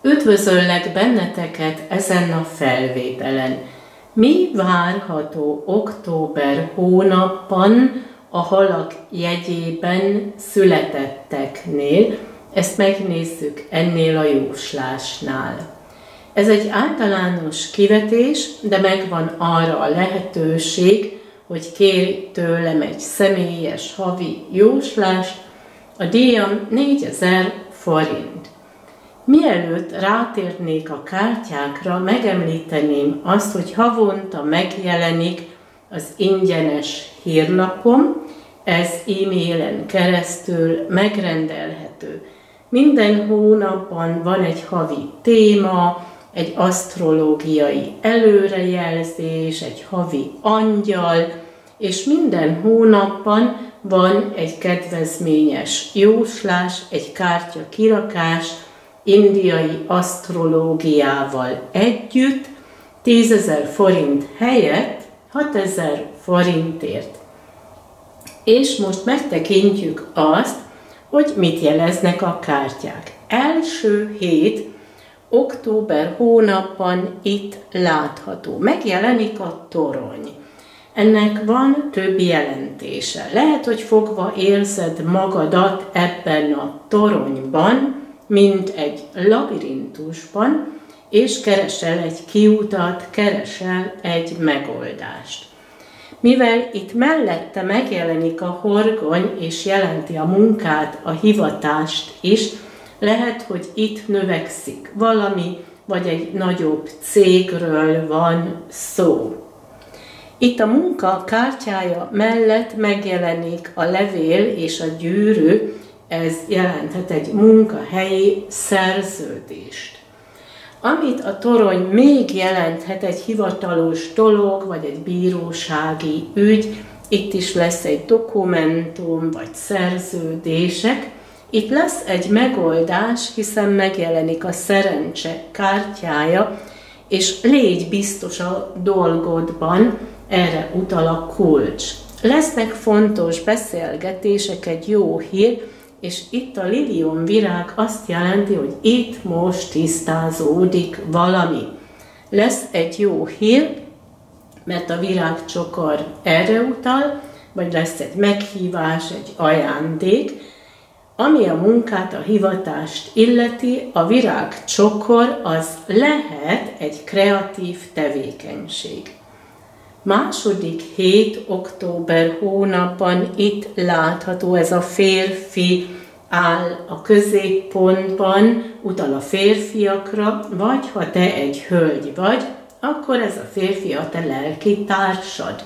Üdvözöllek benneteket ezen a felvételen. Mi várható október hónapban a halak jegyében születetteknél? Ezt megnézzük ennél a jóslásnál. Ez egy általános kivetés, de megvan arra a lehetőség, hogy kérj tőlem egy személyes havi jóslást. A díjam 4000 forint. Mielőtt rátérnék a kártyákra, megemlíteném azt, hogy havonta megjelenik az ingyenes hírlapom, ez e-mailen keresztül megrendelhető. Minden hónapban van egy havi téma, egy asztrológiai előrejelzés, egy havi angyal, és minden hónapban van egy kedvezményes jóslás, egy kártya kirakás, indiai asztrológiával együtt, 10 000 forint helyett 6000 forintért. És most megtekintjük azt, hogy mit jeleznek a kártyák. Első hét, október hónapban itt látható. Megjelenik a torony. Ennek van több jelentése. Lehet, hogy fogva érzed magadat ebben a toronyban, mint egy labirintusban, és keresel egy kiutat, keresel egy megoldást. Mivel itt mellette megjelenik a horgony, és jelenti a munkát, a hivatást is, lehet, hogy itt növekszik valami, vagy egy nagyobb cégről van szó. Itt a munka kártyája mellett megjelenik a levél és a gyűrű, ez jelenthet egy munkahelyi szerződést. Amit a torony még jelenthet, egy hivatalos dolog, vagy egy bírósági ügy, itt is lesz egy dokumentum, vagy szerződések. Itt lesz egy megoldás, hiszen megjelenik a szerencse kártyája, és légy biztos a dolgodban, erre utal a kulcs. Lesznek fontos beszélgetések, egy jó hír, és itt a lilium virág azt jelenti, hogy itt most tisztázódik valami. Lesz egy jó hír, mert a virágcsokor erre utal, vagy lesz egy meghívás, egy ajándék. Ami a munkát, a hivatást illeti, a virágcsokor az lehet egy kreatív tevékenység. Második hét, október hónapban itt látható, ez a férfi áll a középpontban, utal a férfiakra, vagy ha te egy hölgy vagy, akkor ez a férfi a te lelki társad.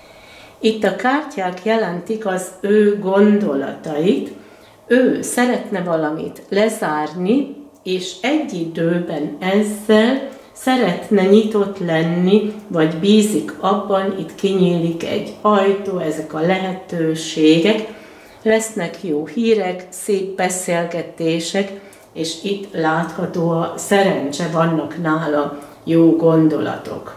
Itt a kártyák jelentik az ő gondolatait, ő szeretne valamit lezárni, és egy időben ezzel szeretne nyitott lenni, vagy bízik abban, itt kinyílik egy ajtó, ezek a lehetőségek, lesznek jó hírek, szép beszélgetések, és itt látható a szerencse, vannak nála jó gondolatok.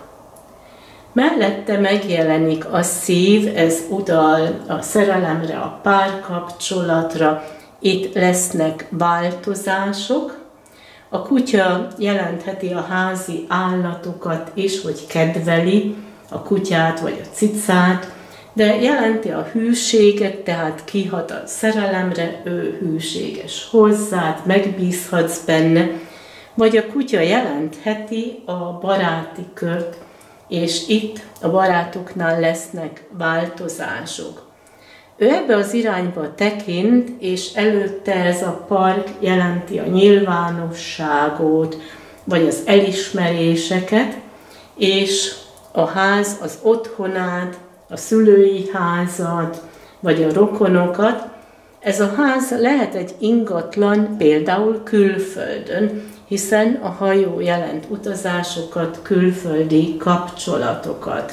Mellette megjelenik a szív, ez utal a szerelemre, a párkapcsolatra, itt lesznek változások. A kutya jelentheti a házi állatokat is, hogy kedveli a kutyát vagy a cicát, de jelenti a hűséget, tehát kihat a szerelemre, ő hűséges hozzád, megbízhatsz benne, vagy a kutya jelentheti a baráti kört, és itt a barátoknál lesznek változások. Ő ebbe az irányba tekint, és előtte ez a park jelenti a nyilvánosságot, vagy az elismeréseket, és a ház az otthonát, a szülői házat, vagy a rokonokat. Ez a ház lehet egy ingatlan, például külföldön, hiszen a hajó jelent utazásokat, külföldi kapcsolatokat.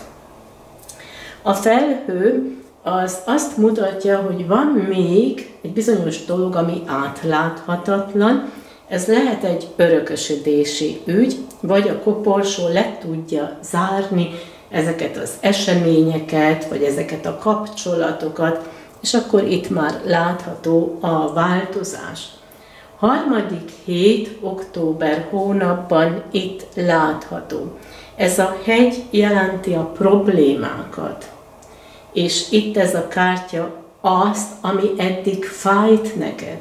A felhő az azt mutatja, hogy van még egy bizonyos dolog, ami átláthatatlan. Ez lehet egy örökösödési ügy, vagy a koporsó le tudja zárni ezeket az eseményeket, vagy ezeket a kapcsolatokat, és akkor itt már látható a változás. Harmadik hét október hónapban itt látható. Ez a hegy jelenti a problémákat. És itt ez a kártya azt, ami eddig fájt neked.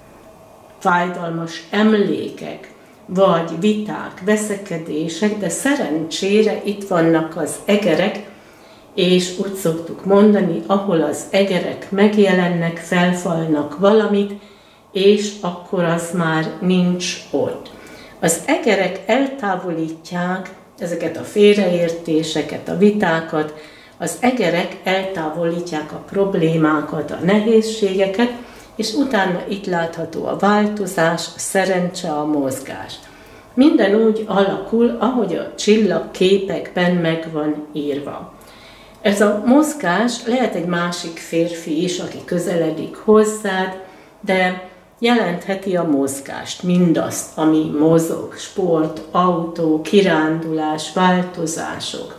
Fájdalmas emlékek, vagy viták, veszekedések, de szerencsére itt vannak az egerek, és úgy szoktuk mondani, ahol az egerek megjelennek, felfalnak valamit, és akkor az már nincs ott. Az egerek eltávolítják ezeket a félreértéseket, a vitákat, az egerek eltávolítják a problémákat, a nehézségeket, és utána itt látható a változás, a szerencse, a mozgás. Minden úgy alakul, ahogy a csillagképekben meg van írva. Ez a mozgás lehet egy másik férfi is, aki közeledik hozzád, de jelentheti a mozgást, mindazt, ami mozog, sport, autó, kirándulás, változások.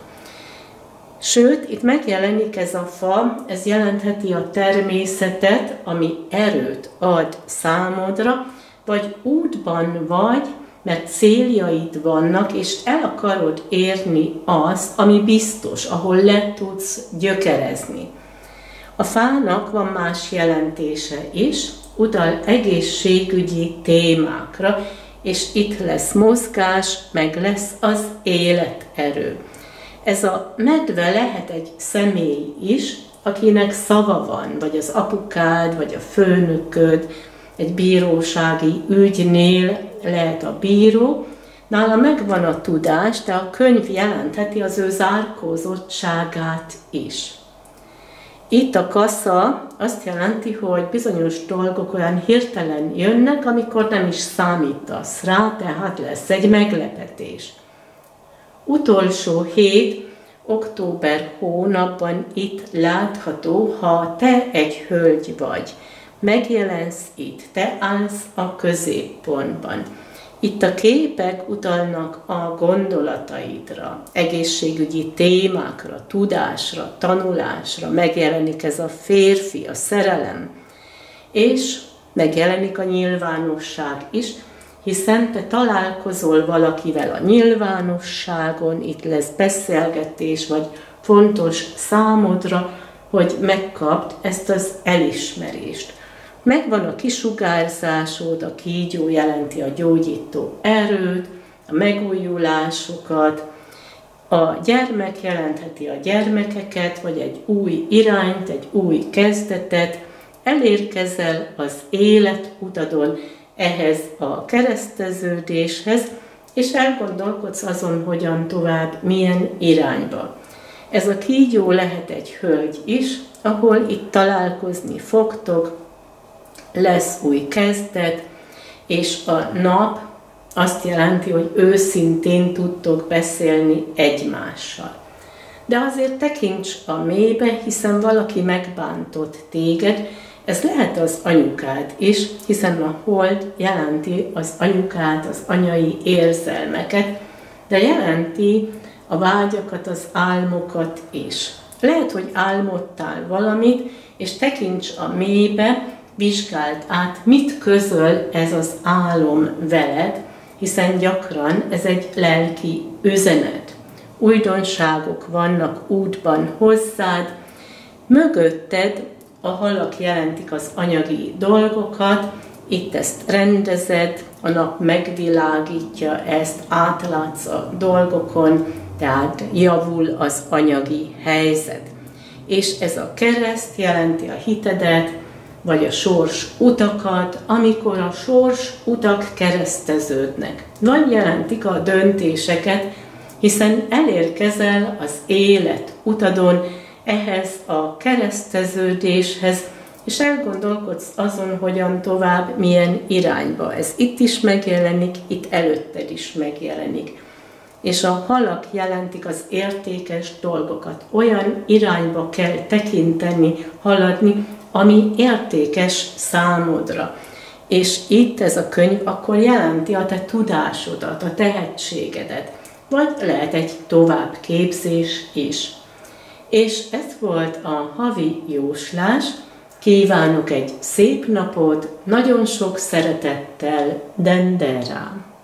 Sőt, itt megjelenik ez a fa, ez jelentheti a természetet, ami erőt ad számodra, vagy útban vagy, mert céljaid vannak, és el akarod érni azt, ami biztos, ahol le tudsz gyökerezni. A fának van más jelentése is, utal egészségügyi témákra, és itt lesz mozgás, meg lesz az életerő. Ez a medve lehet egy személy is, akinek szava van, vagy az apukád, vagy a főnököd, egy bírósági ügynél lehet a bíró, nála megvan a tudás, de a könyv jelentheti az ő zárkózottságát is. Itt a kassa azt jelenti, hogy bizonyos dolgok olyan hirtelen jönnek, amikor nem is számítasz rá, tehát lesz egy meglepetés. Utolsó hét, október hónapban itt látható, ha te egy hölgy vagy, megjelensz itt, te állsz a középpontban. Itt a képek utalnak a gondolataidra, egészségügyi témákra, tudásra, tanulásra, megjelenik ez a férfi, a szerelem, és megjelenik a nyilvánosság is, hiszen te találkozol valakivel a nyilvánosságon, itt lesz beszélgetés, vagy fontos számodra, hogy megkapd ezt az elismerést. Megvan a kisugárzásod, a kígyó jelenti a gyógyító erőt, a megújulásokat, a gyermek jelentheti a gyermekeket, vagy egy új irányt, egy új kezdetet, elérkezel az életutadon ehhez a kereszteződéshez, és elgondolkodsz azon, hogyan tovább, milyen irányba. Ez a kígyó lehet egy hölgy is, ahol itt találkozni fogtok, lesz új kezdet, és a nap azt jelenti, hogy őszintén tudtok beszélni egymással. De azért tekints a mélybe, hiszen valaki megbántott téged, ez lehet az anyukád is, hiszen a hold jelenti az anyukát, az anyai érzelmeket, de jelenti a vágyakat, az álmokat is. Lehet, hogy álmodtál valamit, és tekints a mélybe, vizsgáld át, mit közöl ez az álom veled, hiszen gyakran ez egy lelki üzenet. Újdonságok vannak útban hozzád, mögötted a halak jelentik az anyagi dolgokat, itt ezt rendezed, a nap megvilágítja ezt, átlátsz a dolgokon, tehát javul az anyagi helyzet. És ez a kereszt jelenti a hitedet, vagy a sors utakat, amikor a sors utak kereszteződnek. Vagy jelentik a döntéseket, hiszen elérkezel az élet utadon ehhez a kereszteződéshez, és elgondolkodsz azon, hogyan tovább, milyen irányba. Ez itt is megjelenik, itt előtted is megjelenik. És a halak jelentik az értékes dolgokat. Olyan irányba kell tekinteni, haladni, ami értékes számodra. És itt ez a könyv akkor jelenti a te tudásodat, a tehetségedet, vagy lehet egy továbbképzés is. És ez volt a havi jóslás. Kívánok egy szép napot, nagyon sok szeretettel, Dendera.